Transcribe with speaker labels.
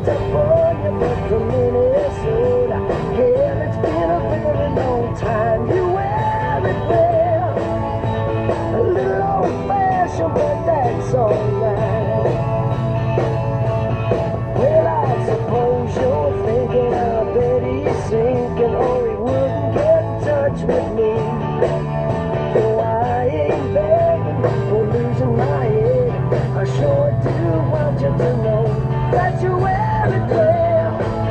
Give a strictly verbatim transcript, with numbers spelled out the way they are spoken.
Speaker 1: California, but from Minnesota. Hell, it's been a very long time. You wear it well, a little old-fashioned, but that's alright. Well, I suppose you're thinking, I bet he's sinking, or he wouldn't get in touch with me. Oh, I ain't begging or losing my head. I sure do want you to know that you wear it well.